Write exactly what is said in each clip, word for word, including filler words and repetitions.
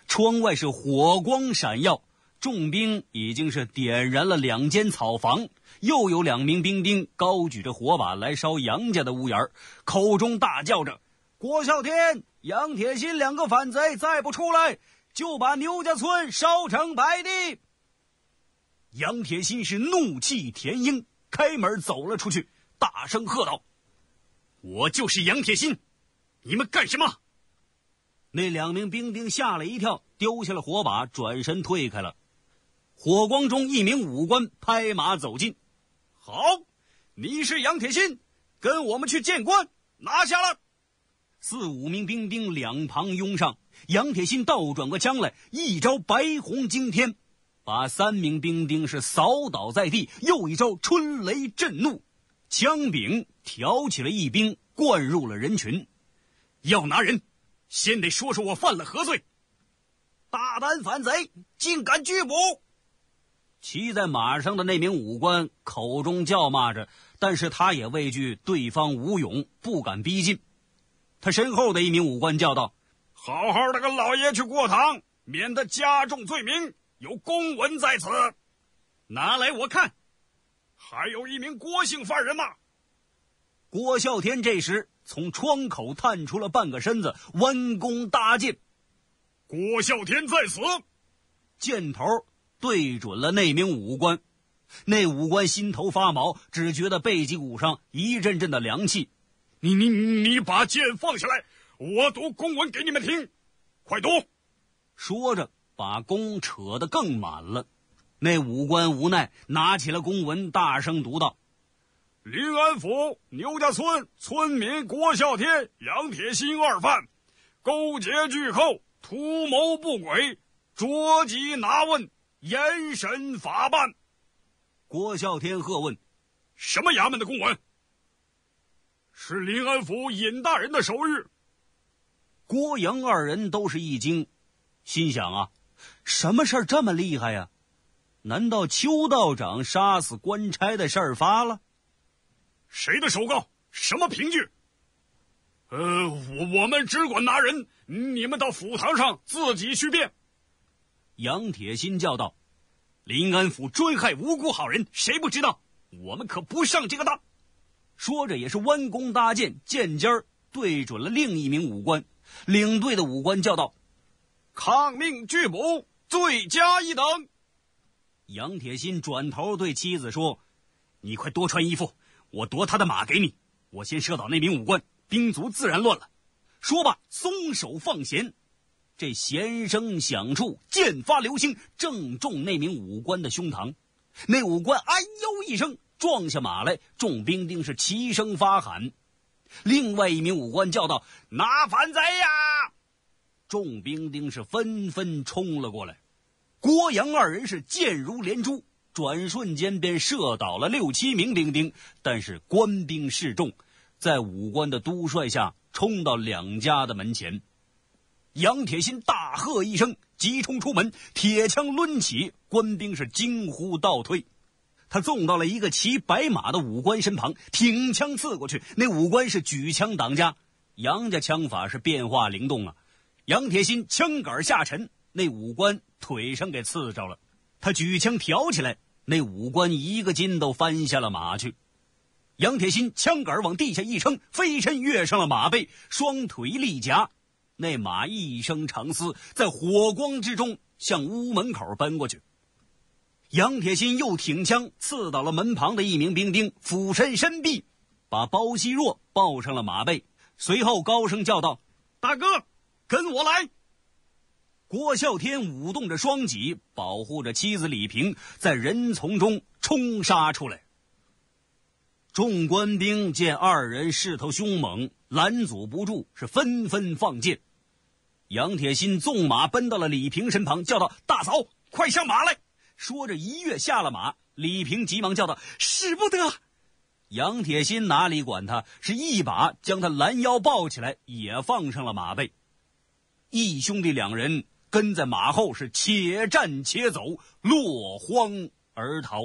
窗外是火光闪耀，重兵已经是点燃了两间草房，又有两名兵丁高举着火把来烧杨家的屋檐，口中大叫着：郭啸天、杨铁心两个反贼再不出来，就把牛家村烧成白地。杨铁心是怒气填膺，开门走了出去，大声喝道：我就是杨铁心，你们干什么？那两名兵丁吓了一跳，丢下了火把，转身退开了。火光中，一名武官拍马走近：好，你是杨铁心，跟我们去见官，拿下了。四五名兵丁两旁拥上，杨铁心倒转过枪来，一招白虹惊天，把三名兵丁是扫倒在地，又一招春雷震怒，枪柄挑起了一兵，灌入了人群。要拿人，先得说说我犯了何罪。大胆反贼，竟敢拒捕！骑在马上的那名武官口中叫骂着，但是他也畏惧对方武勇，不敢逼近。他身后的一名武官叫道：好好的跟老爷去过堂，免得加重罪名，有公文在此。拿来我看。还有一名郭姓犯人吗？郭啸天这时从窗口探出了半个身子，弯弓搭箭。郭啸天在此！箭头对准了那名武官。那武官心头发毛，只觉得背脊骨上一阵阵的凉气。你你你把剑放下来，我读公文给你们听，快读！说着把弓扯得更满了。那武官无奈，拿起了公文，大声读道：临安府牛家村村民郭啸天、杨铁心二犯，勾结巨寇，图谋不轨，捉缉拿问，严审法办。郭啸天喝问：什么衙门的公文？是临安府尹大人的手谕。郭杨二人都是一惊，心想啊，什么事儿这么厉害呀？难道邱道长杀死官差的事儿发了？谁的手告？什么凭据？呃，我我们只管拿人，你们到府堂上自己去辩。杨铁心叫道：临安府专害无辜好人，谁不知道？我们可不上这个当。说着也是弯弓搭箭，箭尖儿对准了另一名武官。领队的武官叫道：抗命拒捕，罪加一等。杨铁心转头对妻子说：你快多穿衣服，我夺他的马给你，我先射倒那名武官，兵卒自然乱了。说罢松手放弦，这弦声响处，箭发流星，正中那名武官的胸膛。那武官哎呦一声，撞下马来，众兵丁是齐声发喊。另外一名武官叫道：拿反贼呀！众兵丁是纷纷冲了过来。郭杨二人是箭如连珠，转瞬间便射倒了六七名兵丁，但是官兵势众，在武官的督率下冲到两家的门前。杨铁心大喝一声，急冲出门，铁枪抡起，官兵是惊呼倒退。他纵到了一个骑白马的武官身旁，挺枪刺过去，那武官是举枪挡家。杨家枪法是变化灵动啊，杨铁心枪杆下沉，那武官腿上给刺着了。他举枪挑起来，那武官一个筋斗翻下了马去。杨铁心枪杆往地下一撑，飞身跃上了马背，双腿立夹。那马一声长嘶，在火光之中向屋门口奔过去。杨铁心又挺枪刺倒了门旁的一名兵丁，俯身身臂，把包希若抱上了马背，随后高声叫道：大哥，跟我来！郭啸天舞动着双戟，保护着妻子李萍，在人丛中冲杀出来。众官兵见二人势头凶猛，拦阻不住，是纷纷放箭。杨铁心纵马奔到了李萍身旁，叫道：大嫂，快上马来！说着一跃下了马。李萍急忙叫道：使不得！杨铁心哪里管他，是一把将他拦腰抱起来，也放上了马背。义兄弟两人跟在马后，是且战且走，落荒而逃。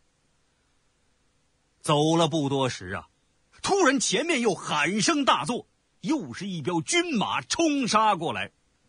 走了不多时啊，突然前面又喊声大作，又是一彪军马冲杀过来。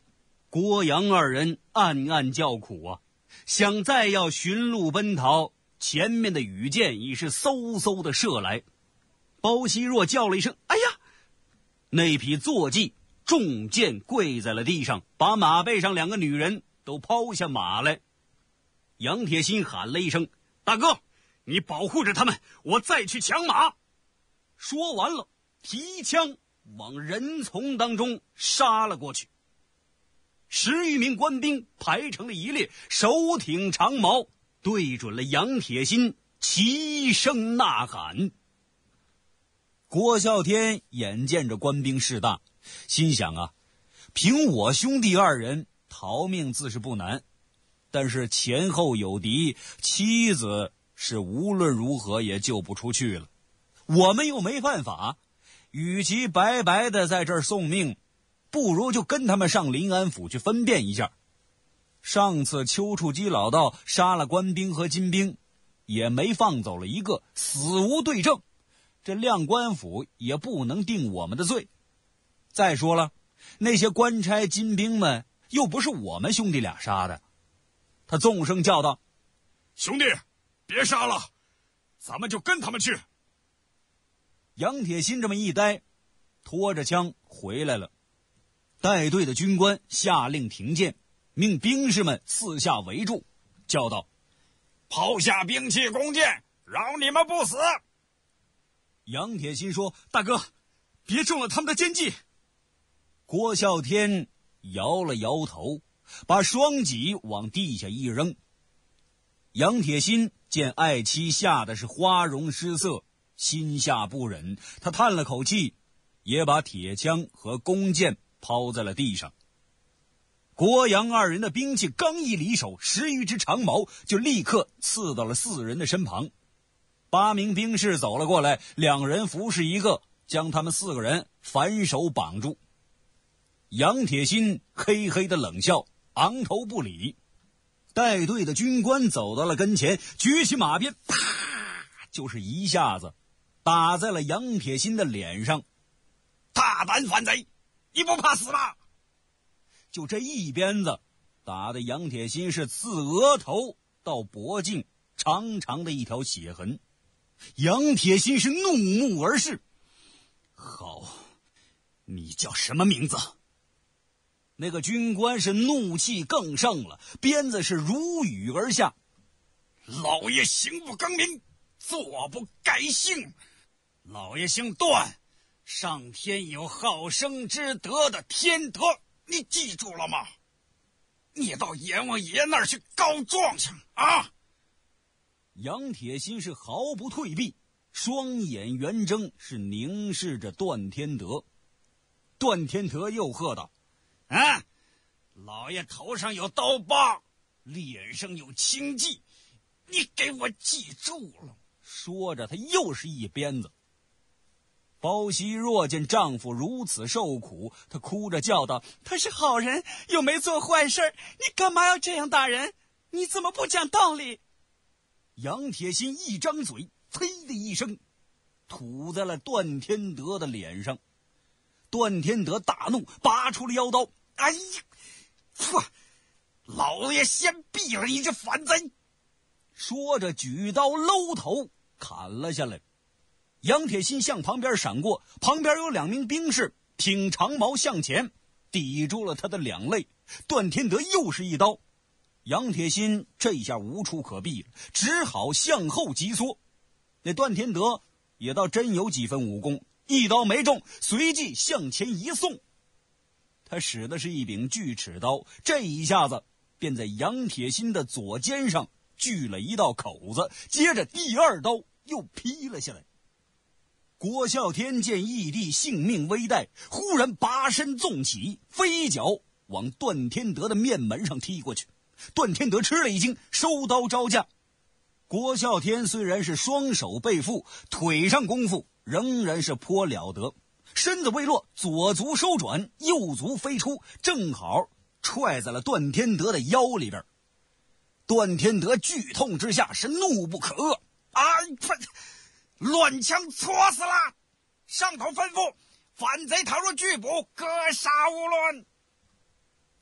郭杨二人暗暗叫苦啊，想再要寻路奔逃，前面的羽箭已是嗖嗖的射来。包惜若叫了一声：“哎呀！”那匹坐骑中箭跪在了地上，把马背上两个女人都抛下马来。杨铁心喊了一声：“大哥，你保护着他们，我再去抢马。”说完了，提枪往人丛当中杀了过去。十余名官兵排成了一列，手挺长矛，对准了杨铁心，齐声呐喊。郭啸天眼见着官兵势大，心想啊，凭我兄弟二人逃命自是不难，但是前后有敌，妻子是无论如何也救不出去了，我们又没犯法，与其白白的在这儿送命，不如就跟他们上临安府去分辨一下。上次丘处机老道杀了官兵和金兵，也没放走了一个，死无对证，这亮官府也不能定我们的罪。再说了，那些官差金兵们又不是我们兄弟俩杀的。他纵声叫道：“ 兄弟，别杀了，咱们就跟他们去。” 杨铁心这么一呆，拖着枪回来了。带队的军官下令停箭，命兵士们四下围住，叫道：“ 抛下兵器弓箭，让你们不死。” 杨铁心说：“大哥，别中了他们的奸计。”郭啸天摇了摇头，把双戟往地下一扔。杨铁心见爱妻吓得是花容失色，心下不忍，他叹了口气，也把铁枪和弓箭抛在了地上。郭杨二人的兵器刚一离手，十余支长矛就立刻刺到了四人的身旁。八名兵士走了过来，两人服侍一个，将他们四个人反手绑住。杨铁心嘿嘿的冷笑，昂头不理。带队的军官走到了跟前，举起马鞭，啪，就是一下子打在了杨铁心的脸上。 大胆反贼，你不怕死吗？ 就这一鞭子打得杨铁心是自额头到脖颈长长的一条血痕。杨铁心是怒目而视。好，你叫什么名字？那个军官是怒气更盛了，鞭子是如雨而下。 老爷行不更名，坐不改姓。老爷姓段，上天有好生之德的天德，你记住了吗？你到阎王爷那儿去告状去啊！ 杨铁心是毫不退避，双眼圆睁，是凝视着段天德。段天德又喝道：“ 啊，老爷头上有刀疤，脸上有青迹，你给我记住了。” 说着他又是一鞭子。包惜若见丈夫如此受苦，她哭着叫道：“ 他是好人，又没做坏事，你干嘛要这样打人？你怎么不讲道理？” 杨铁心一张嘴，呸的一声吐在了段天德的脸上。段天德大怒，拔出了腰刀。 哎呀，嚯！老爷先毙了你这反贼！ 说着举刀搂头砍了下来。杨铁心向旁边闪过，旁边有两名兵士挺长矛向前，抵住了他的两肋。段天德又是一刀，杨铁心这下无处可避了，只好向后急缩。那段天德也倒真有几分武功，一刀没中，随即向前一送。他使的是一柄锯齿刀，这一下子便在杨铁心的左肩上锯了一道口子，接着第二刀又劈了下来。郭啸天见义弟性命危殆，忽然拔身纵起，飞脚往段天德的面门上踢过去。段天德吃了一惊，收刀招架。郭啸天虽然是双手背负，腿上功夫仍然是颇了得，身子未落，左足收转，右足飞出，正好踹在了段天德的腰里边。段天德剧痛之下是怒不可遏， 啊！乱枪戳死了！上头吩咐，反贼倘若拒捕，格杀勿论。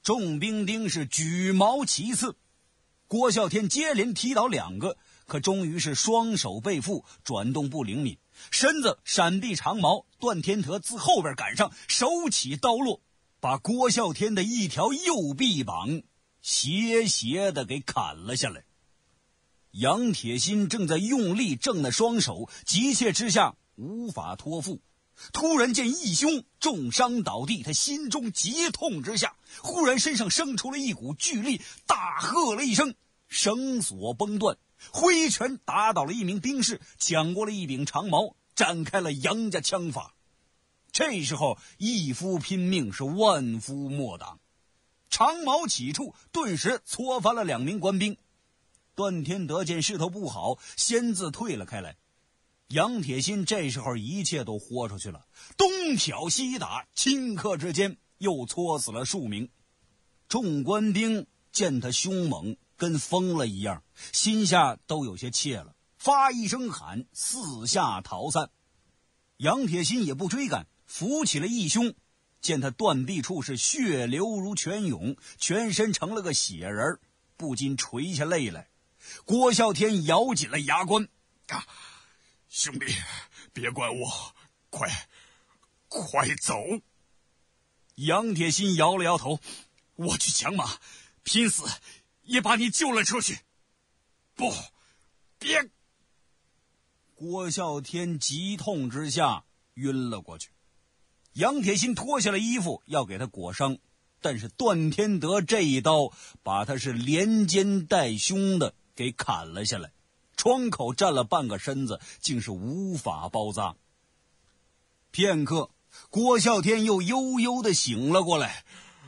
众兵丁是举矛齐刺，郭啸天接连踢倒两个，可终于是双手背负，转动不灵敏，身子闪避长矛，段天德自后边赶上，手起刀落，把郭啸天的一条右臂膀斜斜的给砍了下来。杨铁心正在用力挣那双手，急切之下无法托付，突然见义兄重伤倒地，他心中急痛之下，忽然身上生出了一股巨力，大喝了一声，绳索崩断，挥拳打倒了一名兵士，抢过了一柄长矛，展开了杨家枪法。这时候一夫拼命，是万夫莫挡，长矛起处顿时搓翻了两名官兵。段天德见势头不好，先自退了开来。杨铁心这时候一切都豁出去了，东挑西打，顷刻之间又戳死了数名。众官兵见他凶猛，跟疯了一样，心下都有些怯了，发一声喊，四下逃散。杨铁心也不追赶，扶起了义兄，见他断臂处是血流如泉涌，全身成了个血人，不禁垂下泪来。郭啸天咬紧了牙关， 啊，兄弟，别怪我，快快走。 杨铁心摇了摇头， 我去抢马，拼死也把你救了出去。不，别。 郭啸天急痛之下晕了过去。杨铁心脱下了衣服要给他裹伤，但是段天德这一刀把他是连肩带胸的给砍了下来，窗口站了半个身子，竟是无法包扎。片刻，郭啸天又悠悠的醒了过来。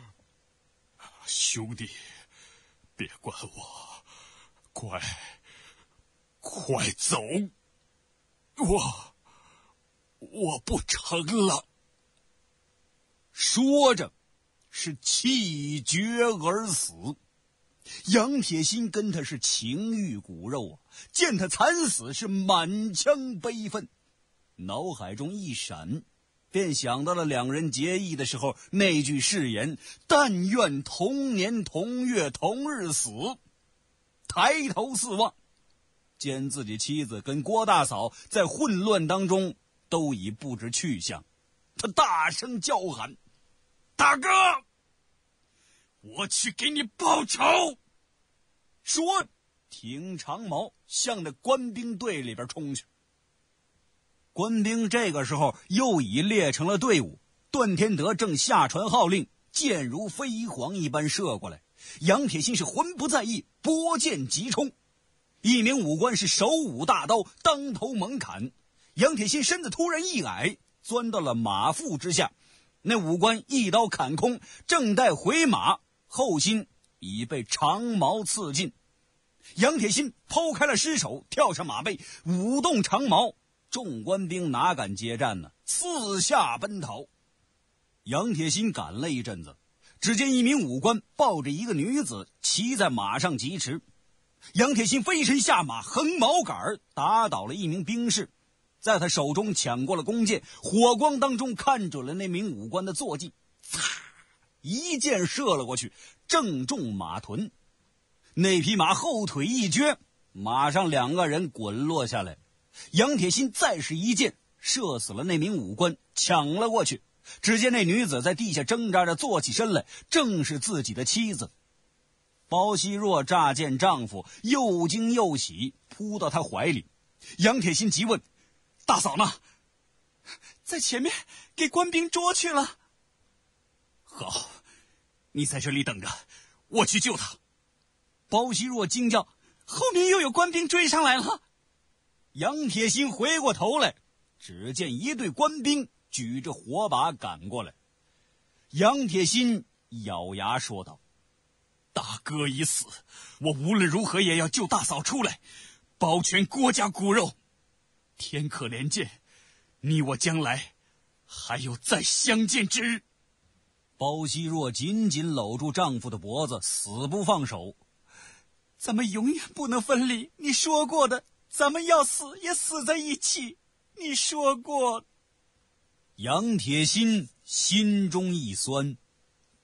兄弟，别管我，快快走，我我不成了。 说着是气绝而死。杨铁心跟他是情欲骨肉啊，见他惨死是满腔悲愤，脑海中一闪，便想到了两人结义的时候那句誓言，但愿同年同月同日死。抬头四望，见自己妻子跟郭大嫂在混乱当中都已不知去向，他大声叫喊， 大哥，我去给你报仇。 说挺长矛向着官兵队里边冲去。官兵这个时候又已列成了队伍，段天德正下传号令，箭如飞蝗一般射过来。杨铁心是魂不在意，拨剑急冲。一名武官是手舞大刀，当头猛砍。杨铁心身子突然一矮，钻到了马腹之下。那武官一刀砍空，正待回马，后心已被长矛刺进。杨铁心抛开了尸首，跳上马背，舞动长矛。众官兵哪敢接战呢？四下奔逃。杨铁心赶了一阵子，只见一名武官抱着一个女子骑在马上疾驰。杨铁心飞身下马，横矛杆打倒了一名兵士，在他手中抢过了弓箭，火光当中看准了那名武官的坐骑，擦，一箭射了过去，正中马臀。那匹马后腿一撅，马上两个人滚落下来。杨铁心再是一箭射死了那名武官，抢了过去。只见那女子在地下挣扎着坐起身来，正是自己的妻子。包希若乍见丈夫，又惊又喜，扑到他怀里。杨铁心急问，大嫂呢？ 在前面给官兵捉去了。 好，你在这里等着，我去救他。 包希若惊叫， 后面又有官兵追上来了。 杨铁心回过头来，只见一队官兵举着火把赶过来。杨铁心咬牙说道， 大哥已死，我无论如何也要救大嫂出来，保全郭家骨肉。天可怜见，你我将来还有再相见之日。 包希若紧紧搂住丈夫的脖子，死不放手。 咱们永远不能分离，你说过的，咱们要死也死在一起，你说过。 杨铁心心中一酸，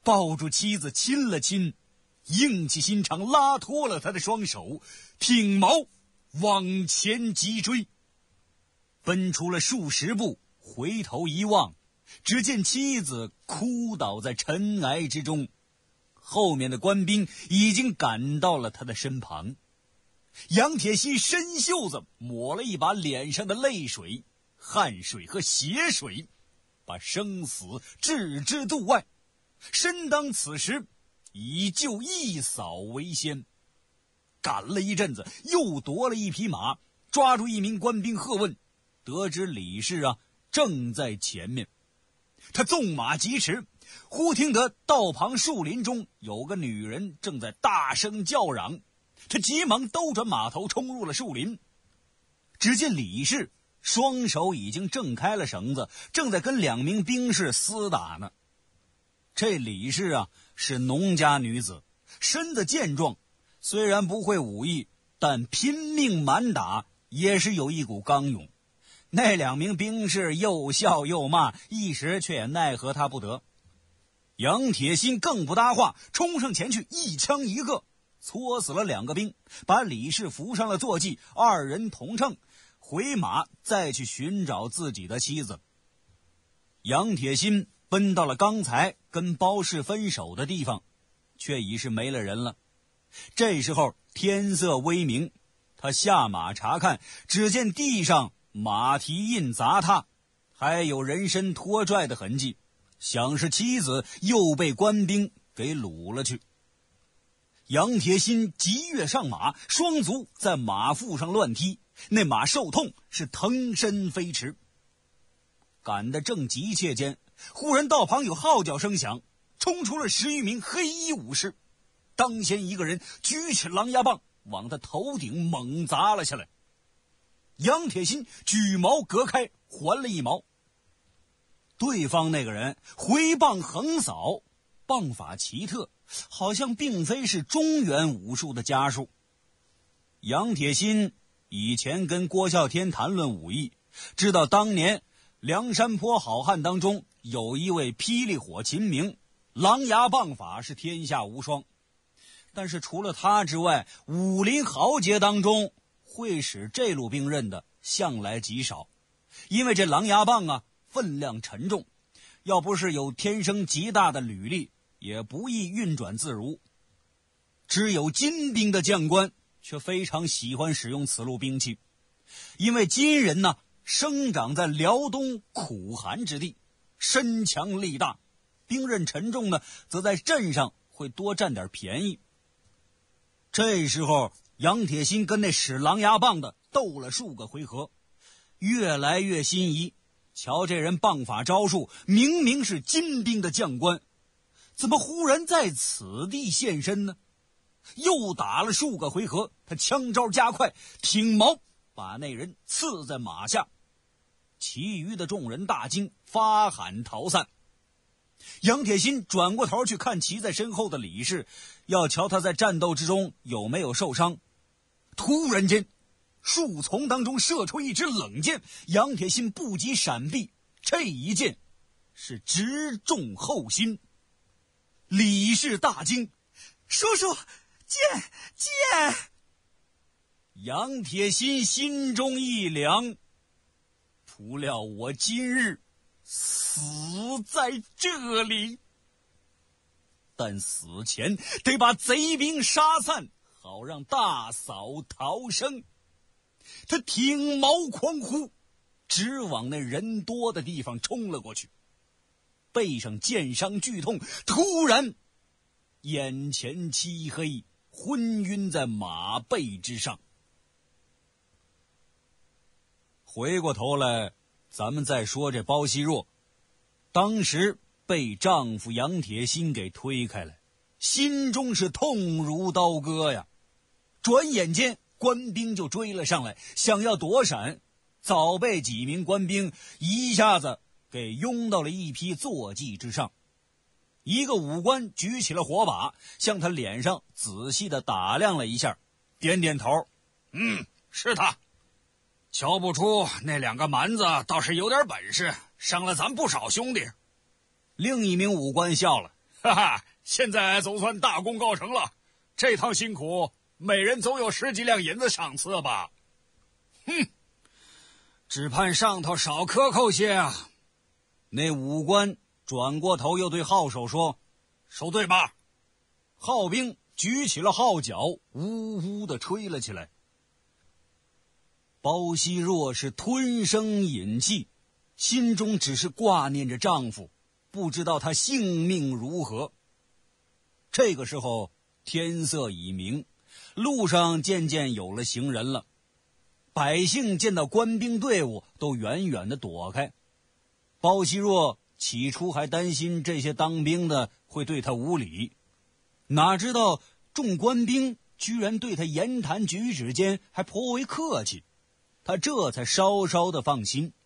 抱住妻子亲了亲，硬起心肠拉脱了他的双手，挺矛往前急追。奔出了数十步，回头一望，只见妻子哭倒在尘埃之中，后面的官兵已经赶到了他的身旁。杨铁心伸袖子抹了一把脸上的泪水、汗水和血水，把生死置之度外，身当此时以救一嫂为先。赶了一阵子，又夺了一匹马，抓住一名官兵喝问，得知李氏啊正在前面。他纵马疾驰，忽听得道旁树林中有个女人正在大声叫嚷，他急忙兜转马头冲入了树林。只见李氏双手已经挣开了绳子，正在跟两名兵士厮打呢。这李氏啊是农家女子，身子健壮，虽然不会武艺，但拼命蛮打也是有一股刚勇。那两名兵士又笑又骂，一时却也奈何他不得。杨铁心更不搭话，冲上前去一枪一个，戳死了两个兵，把李氏扶上了坐骑，二人同乘回马，再去寻找自己的妻子。杨铁心奔到了刚才跟包氏分手的地方，却已是没了人了。这时候天色微明，他下马查看，只见地上马蹄印砸踏，还有人身拖拽的痕迹，想是妻子又被官兵给掳了去。杨铁心急跃上马，双足在马腹上乱踢，那马受痛是腾身飞驰。赶得正急切间，忽然道旁有号角声响，冲出了十余名黑衣武士。当先一个人举起狼牙棒往他头顶猛砸了下来。杨铁心举矛隔开，还了一矛。对方那个人回棒横扫，棒法奇特，好像并非是中原武术的家术。杨铁心以前跟郭啸天谈论武艺，知道当年梁山坡好汉当中有一位霹雳火秦明，狼牙棒法是天下无双。但是除了他之外，武林豪杰当中会使这路兵刃的向来极少，因为这狼牙棒啊分量沉重，要不是有天生极大的履力，也不易运转自如。只有金兵的将官却非常喜欢使用此路兵器，因为金人呢生长在辽东苦寒之地，身强力大，兵刃沉重呢则在阵上会多占点便宜。这时候杨铁心跟那使狼牙棒的斗了数个回合，越来越心仪。瞧这人棒法招数，明明是金兵的将官，怎么忽然在此地现身呢？又打了数个回合，他枪招加快，挺矛把那人刺在马下。其余的众人大惊，发喊逃散。杨铁心转过头去看骑在身后的李氏，要瞧他在战斗之中有没有受伤。突然间树丛当中射出一支冷箭，杨铁心不及闪避，这一箭是直中后心。李氏大惊，叔叔，箭箭！杨铁心心中一凉，不料我今日死在这里，但死前得把贼兵杀散，好让大嫂逃生。他挺矛狂呼，直往那人多的地方冲了过去。背上箭伤剧痛，突然眼前漆黑，昏晕在马背之上。回过头来咱们再说这包惜弱，当时被丈夫杨铁心给推开来，心中是痛如刀割呀。转眼间官兵就追了上来，想要躲闪，早被几名官兵一下子给拥到了一匹坐骑之上。一个武官举起了火把，向他脸上仔细地打量了一下，点点头， 嗯，是他。瞧不出那两个蛮子倒是有点本事，伤了咱不少兄弟。 另一名武官笑了， 哈哈，现在总算大功告成了，这趟辛苦，每人总有十几两银子赏赐吧？哼，只盼上头少克扣些啊！ 那武官转过头又对号手说：“ 收队吧！” 号兵举起了号角，呜呜地吹了起来。包惜若是吞声饮气，心中只是挂念着丈夫，不知道她性命如何。这个时候天色已明，路上渐渐有了行人了。百姓见到官兵队伍都远远地躲开。包惜若起初还担心这些当兵的会对她无礼，哪知道众官兵居然对她言谈举止间还颇为客气，她这才稍稍的放心。